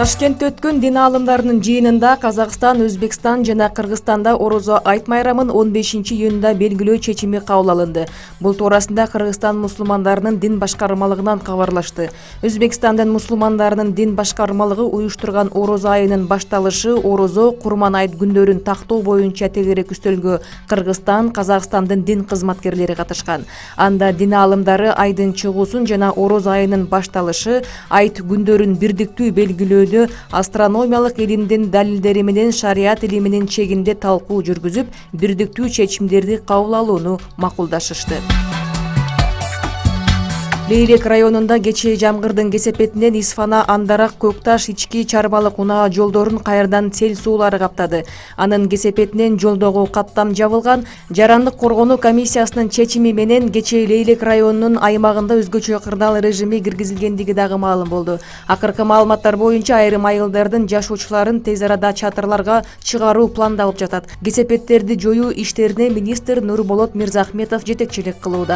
Ташкентте өткөн дин аалымдарынын жыйынында Казакстан, Өзбекстан жана Кыргызстанда орозо айт майрамын 15-июнда белгилөө чечими кабыл алынды. Бул туурасында Кыргызстан мусулмандарынын дин башкармалыгынан кабарлашты. Өзбекстандын мусулмандарынын дин башкармалыгы уюштурган орозо айынын башталышы орозо Курман айт күндөрүн тактоо боюнча тегерек үстөлгө Кыргызстан, Казакстандын дин кызматкерлери катышкан. Анда дин аалымдары айдын чыгуусун жана орозо айынын башталышы, айт күндөрүн бирдиктүү белгилөө астрономиялык илимдин далилдери менен шарият илиминин чегинде талкуу жүргүзүп, бирдиктүү чечимдерди кабыл алууну макулдашышты. Лейлек районунда кечээ жамгырдын кесепетинен Исфана, Андарак, Көкташ, ички чарбалык унаа жолдорун кайрадан сел суулары каптады. Анын кесепетинен жолдогу каттам жабылган. Жарандык коргонуу комиссиясынын чечими менен кечээ Лейлек районунун аймагында өзгөчө кырдаал режими киргизилгендиги дагы маалым болду. Акыркы маалыматтар боюнча айрым айылдардын жашоочуларын тез арада чатырларга чыгаруу пландалып жатат. Кесепеттерди жоюу иштерине министр Нурболот Мирзахметов жетекчилик кылууда.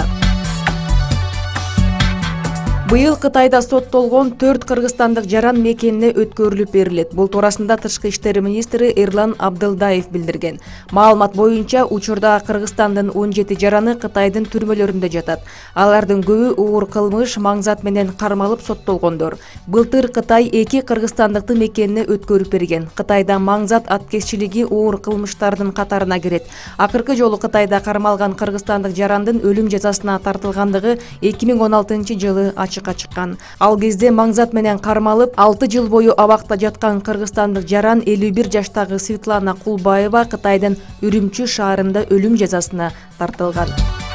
Быйыл Кытайда соттолгон 4 кыргызстандык жаран мекенине өткөрүлүп берилет. Бул туурасында Тышкы иштер министри Эрлан Абдылдаев билдирген. Маалымат боюнча учурда Кыргызстандын 17 жараны Кытайдын түрмөлөрүндө жатат. Алардын көбү оор кылмыш маңзат менен кармалып соттолгондор. Былтыр Кытай 2 кыргызстандыкты мекенине өткөрүп берген. Кытайда маңзат аткезчилиги оор кылмыштардын катарына кирет. Акыркы жолу Кытайда кармалган кыргызстандык жарандын өлүм жазасына тартылгандыгы 2016-жылы ачыкка чыккан. Ал кезде маңзат менен кармалып 6 жыл бою абакта жаткан кыргызстандык жаран 51 жаштагы Светлана Кулбаева Кытайдын Үрүмчү шаарында өлүм жазасына тартылган.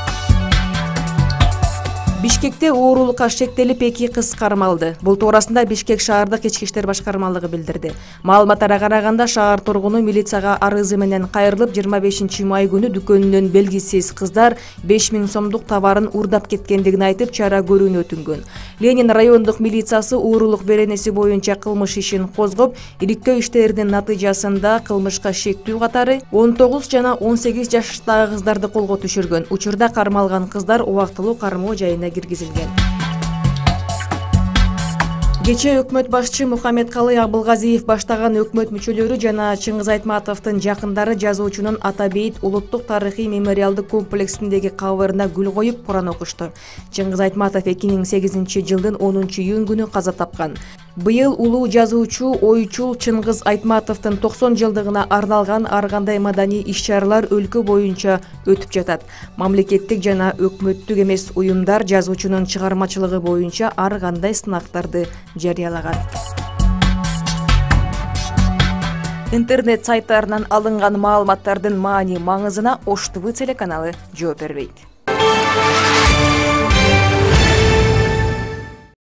Бишкекте оорулукка шектелип 2 кыз кармалды. Бул туурасында Бишкек шаардык ички иштер башкармалыгы билдирди. Маалыматтарга караганда шаар тургуну милицияга арызы менен кайрылып 25 май күнү дүкөнүнөн белгисиз кыздар 5000 сомдук товарын урдап кеткендигин айтып чара көрүүнү өтүнгөн. Ленин райондук милициясы оорулук беренеси боюнча кылмыш ишин козгоп, иликтөө иштеринин натыйжасында кылмышка шектүү катары 19 жана 18 жаштагы кыздарды колго түшүргөн. Учурда кармалган кыздар убактылуу кармоо жайына киргизилген. Кечээ өкмөт башчы Мухаммедкалый Абылгазиев баштаган өкмөт мүчөлөрү жана Чыңгыз Айтматовдун жакындары жазуучунун Атабейит улуттук тарыхый мемориалдык комплексиндеги кабырына гүл коюп Куран окушту. Чыңгыз Айтматов 2008-жылдын 10-июнь күнү каза тапкан. Быйыл улуу жазуучу, ойчул Чыңгыз Айтматовдун 90 жылдыгына арналган ар кандай маданий иш-чаралар өлкө боюнча өтүп жатат. Мамлекеттик жана өкмөттүк эмес уюмдар жазуучунун чыгармачылыгы боюнча ар кандай сынактарды жарыялаган. Интернет сайттарынан алынган маалыматтардын маани маңызына Ош ТВ телеканалы жооп бербейт.